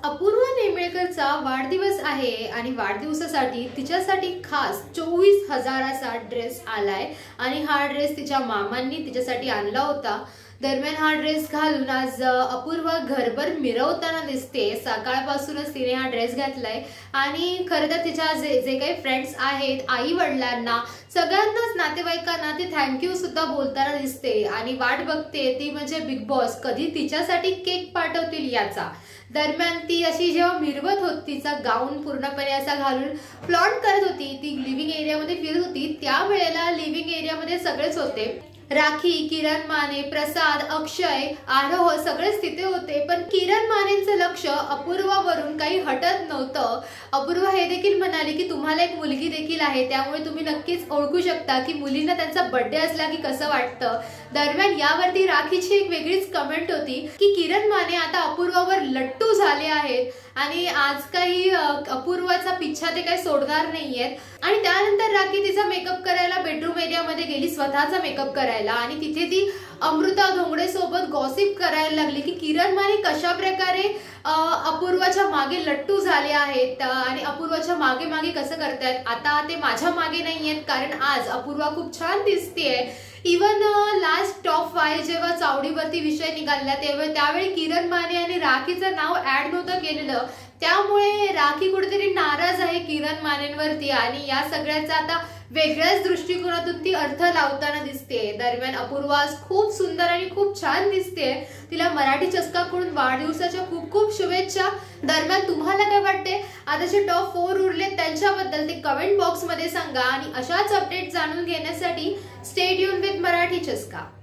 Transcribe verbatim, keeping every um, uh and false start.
अपूर्वा नेमळेकरचा वाढदिवस आहे आणि वाढदिवसासाठी तिच्यासाठी खास चोवीस हजाराचा ड्रेस आलाय आणि हा ड्रेस तिच्या मामांनी तिच्यासाठी आणला होता। दरम्यान हा ड्रेस घालून आज अपूर्वा घरभर मिरवताना दिसते। सकाळपासूनच तिने हा ड्रेस घातलाय आणि खरं तर तिच्या जे जे काही फ्रेंड्स आहेत, आई वडिलांना, सगळ्यांनाच, नातेवाईकांना ती थँक्यू सुद्धा बोलताना दिसते आणि वाट बघते ती म्हणजे बिग बॉस कधी तिच्यासाठी केक पाठवतील याचा। दरम्यान ती अशी जेव्हा मिरवत होती, तिचा गाऊन पूर्णपणे असा घालून फ्लॉन्ट करत होती, ती लिव्हिंग एरियामध्ये फिरत होती, त्यावेळेला लिव्हिंग एरियामध्ये सगळेच होते। राखी, किरण माने, प्रसाद, अक्षय, आरोह सगळेच तिथे होते। पण किरण मानेंचं लक्ष अपूर्वावरून काही हटत नव्हतं। अपूर्वा हे देखील म्हणाली की तुम्हाला एक मुलगी देखील आहे, त्यामुळे तुम्ही नक्कीच ओळखू शकता की मुलींना त्यांचा बर्थडे असला की कसं वाटतं। दरम्यान यावरती राखीची एक वेगळीच कमेंट होती की किरण माने आता अपूर्वावर लट्टू झाले आहेत आणि आज काही अपूर्वाचा पिच्छा ते काही सोडणार नाहीयेत। आणि त्यानंतर राखी तिचा मेकअप करायला बेडरूम एरियामध्ये गेली, स्वतःचा मेकअप करायला, आणि तिथे ती अमृता धोंगडे सोबत गॉसिप करायला लागली की किरण माने कशा प्रकारे अपूर्वाच्या मागे लट्टू झाले आहेत आणि अपूर्वाच्या मागे मागे कसं करतायत। आता ते माझ्या मागे नाहीयेत, कारण आज अपूर्वा खूप छान दिसतेय। इवन लास्ट टॉप फाईव्ह जेव्हा चावडीवरती विषय निघाला तेव्हा त्यावेळी किरण माने आणि राखीचं नाव ऍड नव्हतं केलेलं, त्यामुळे राखी कुठेतरी नाराज आहे किरण मानेंवरती आणि या सगळ्याचा आता वेगळ्याच दृष्टिकोनातून ती अर्थ लावताना दिसते। दरम्यान अपूर्वा खूप सुंदर आणि खूप छान दिसते। तिला मराठी चस्काकडून वाढदिवसाच्या खूप खूप शुभेच्छा। दरम्यान तुम्हाला काय वाटते, आता जे टॉप फोर उरले त्यांच्याबद्दल ते कमेंट बॉक्स मध्ये सांगा आणि अशाच अपडेट जाणून घेण्यासाठी स्टे ट्यून विथ मराठी चस्का।